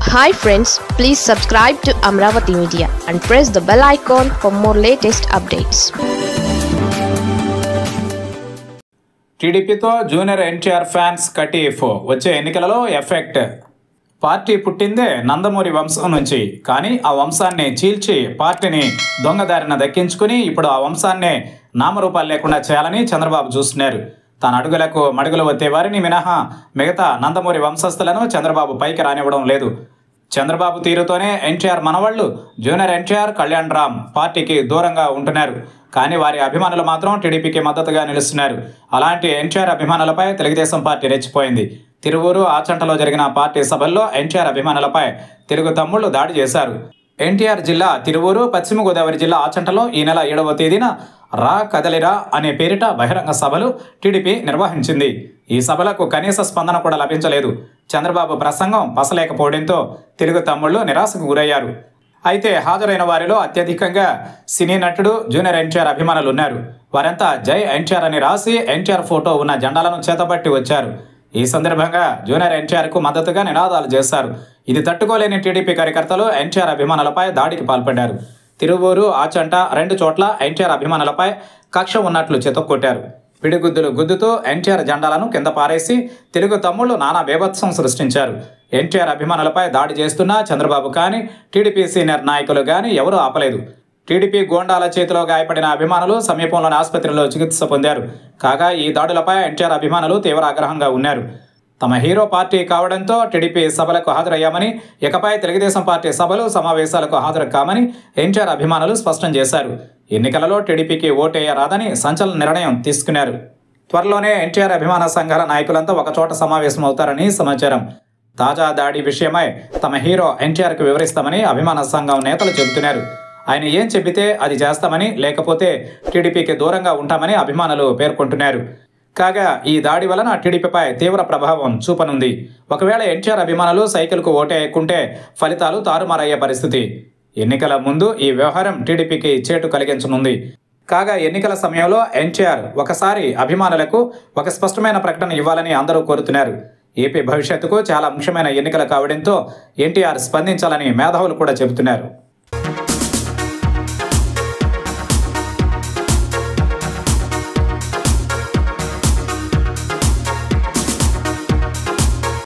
Hi friends, please subscribe to Amravati Media and press the bell icon for more latest updates. టీడీపీతో junior NTR fans కటీఫ్ వచ్చే ఎన్నికలలో effect. Party పుట్టిందే నందమూరి వంశం నుంచి, కానీ ఆ వంశాన్ని చీల్చి పార్టీని దొంగదారిన దక్కించుకుని ఇప్పుడు ఆ వంశాన్నే నామరూపాలు లేకుండా చేయాలని చంద్రబాబు చూస్తున్నారు. తన అడుగులకు మడుగులు వచ్చే వారిని మినహా మిగతా నందమూరి వంశస్థులను చంద్రబాబు పైకి రానివ్వడం లేదు. చంద్రబాబు తీరుతోనే ఎన్టీఆర్ మనవళ్లు జూనియర్ ఎన్టీఆర్, కళ్యాణ్ రామ్ పార్టీకి దూరంగా ఉంటున్నారు. కానీ వారి అభిమానులు మాత్రం టీడీపీకి మద్దతుగా నిలుస్తున్నారు. అలాంటి ఎన్టీఆర్ అభిమానులపై తెలుగుదేశం పార్టీ రెచ్చిపోయింది. తిరువూరు, ఆచంటలో జరిగిన పార్టీ సభల్లో ఎన్టీఆర్ అభిమానులపై తెలుగు తమ్ముళ్లు దాడి చేశారు. ఎన్టీఆర్ జిల్లా తిరువూరు, పశ్చిమ గోదావరి జిల్లా ఆచంటలో ఈ నెల 7వ తేదీన రా కదలిరా అనే పేరిట బహిరంగ సభలు టీడీపీ నిర్వహించింది. ఈ సభలకు కనీస స్పందన కూడా లభించలేదు. చంద్రబాబు ప్రసంగం పసలేకపోవడంతో తెలుగు తమ్ముళ్లు నిరాశకు గురయ్యారు. అయితే హాజరైన వారిలో అత్యధికంగా సినీ నటుడు జూనియర్ ఎన్టీఆర్ అభిమానులు ఉన్నారు. వారంతా జై ఎన్టీఆర్ అని రాసి ఎన్టీఆర్ ఫోటో ఉన్న జెండాలను చేతబట్టి వచ్చారు. ఈ సందర్భంగా జూనియర్ ఎన్టీఆర్కు మద్దతుగా నినాదాలు చేశారు. ఇది తట్టుకోలేని టీడీపీ కార్యకర్తలు ఎన్టీఆర్ అభిమానులపై దాడికి పాల్పడ్డారు. తిరువూరు, ఆచంట 2 చోట్ల ఎన్టీఆర్ అభిమానులపై కక్ష ఉన్నట్లు చితక్కొట్టారు. పిడిగుద్దులు గుద్దుతూ ఎన్టీఆర్ జెండాలను కింద పారేసి తెలుగు తమ్ముళ్లు నానా బీభత్సం సృష్టించారు. ఎన్టీఆర్ అభిమానులపై దాడి చేస్తున్న చంద్రబాబు కానీ, టీడీపీ సీనియర్ నాయకులు కానీ ఎవరూ ఆపలేదు. టీడీపీ గోండాల చేతిలో గాయపడిన అభిమానులు సమీపంలోని ఆసుపత్రిలో చికిత్స పొందారు. కాగా ఈ దాడులపై ఎన్టీఆర్ అభిమానులు తీవ్ర ఆగ్రహంగా ఉన్నారు. తమ హీరో పార్టీ కావడంతో టీడీపీ సభలకు హాజరయ్యామని, ఇకపై తెలుగుదేశం పార్టీ సభలు, సమావేశాలకు హాజరు కామని ఎన్టీఆర్ అభిమానులు స్పష్టం చేశారు. ఎన్నికలలో టీడీపీకి ఓటేయరాదని సంచలన నిర్ణయం తీసుకున్నారు. త్వరలోనే ఎన్టీఆర్ అభిమాన సంఘాల నాయకులంతా ఒకచోట సమావేశమవుతారని సమాచారం. తాజా దాడి విషయమై తమ హీరో ఎన్టీఆర్కు వివరిస్తామని అభిమాన సంఘం నేతలు చెబుతున్నారు. ఆయన ఏం చెబితే అది చేస్తామని, లేకపోతే టీడీపీకి దూరంగా ఉంటామని అభిమానులు పేర్కొంటున్నారు. కాగా ఈ దాడి వలన టీడీపీపై తీవ్ర ప్రభావం చూపనుంది. ఒకవేళ ఎన్టీఆర్ అభిమానులు సైకిల్కు ఓటేయకుంటే ఫలితాలు తారుమారయ్యే పరిస్థితి. ఎన్నికల ముందు ఈ వ్యవహారం టీడీపీకి చేటు కలిగించనుంది. కాగా ఎన్నికల సమయంలో ఎన్టీఆర్ ఒకసారి అభిమానులకు ఒక స్పష్టమైన ప్రకటన ఇవ్వాలని అందరూ కోరుతున్నారు. ఏపీ భవిష్యత్తుకు చాలా ముఖ్యమైన ఎన్నికలు కావడంతో ఎన్టీఆర్ స్పందించాలని మేధావులు కూడా చెబుతున్నారు.